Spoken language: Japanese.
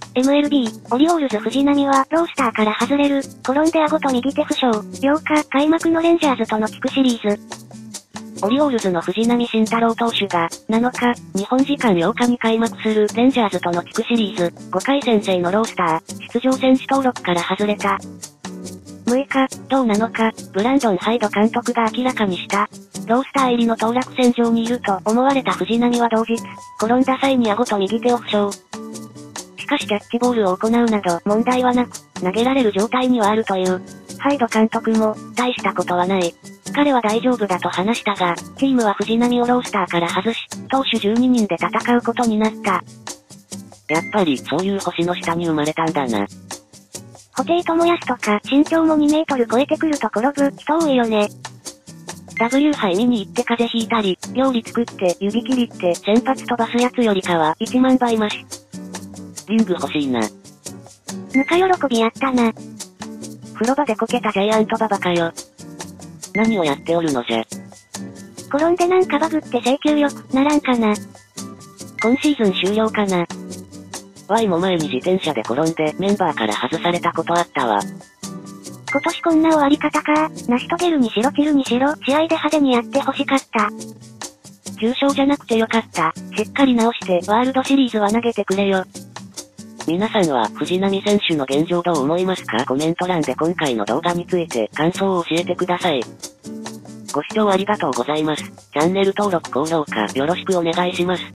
MLB、オリオールズ藤浪はロースターから外れる、転んで顎と右手負傷。8日、開幕のレンジャーズとの地区シリーズ。 オリオールズの藤浪晋太郎投手が、7日、日本時間8日に開幕するレンジャーズとの地区シリーズ、5回戦制のロースター、出場選手登録から外れた。6日、同7日、ブランドン・ハイド監督が明らかにした。ロースター入りの当落線上にいると思われた藤浪は同日、転んだ際に顎と右手を負傷。しかしキャッチボールを行うなど問題はなく、投げられる状態にはあるという。ハイド監督も、大したことはない。彼は大丈夫だと話したが、チームは藤浪をロースターから外し、投手12人で戦うことになった。 やっぱりそういう星の下に生まれたんだな。 布袋寅泰とか身長も2メートル超えてくると転ぶ人多いよね。 W 杯見に行って風邪ひいたり、料理作って指切りって先発飛ばすやつよりかは1万倍マシ。 リング欲しいな。 ぬか喜びやったな。 風呂場でこけたジャイアントババかよ。 何をやっておるのじゃ。 転んでなんかバグって請求よくならんかな。 今シーズン終了かな。 Y も前に自転車で転んでメンバーから外されたことあったわ。 今年こんな終わり方か。成し遂げるにしろ切るにしろ、試合で派手にやって欲しかった。 重傷じゃなくてよかった。しっかり治してワールドシリーズは投げてくれよ。 皆さんは藤浪選手の現状どう思いますか？コメント欄で今回の動画について感想を教えてください。ご視聴ありがとうございます。チャンネル登録高評価よろしくお願いします。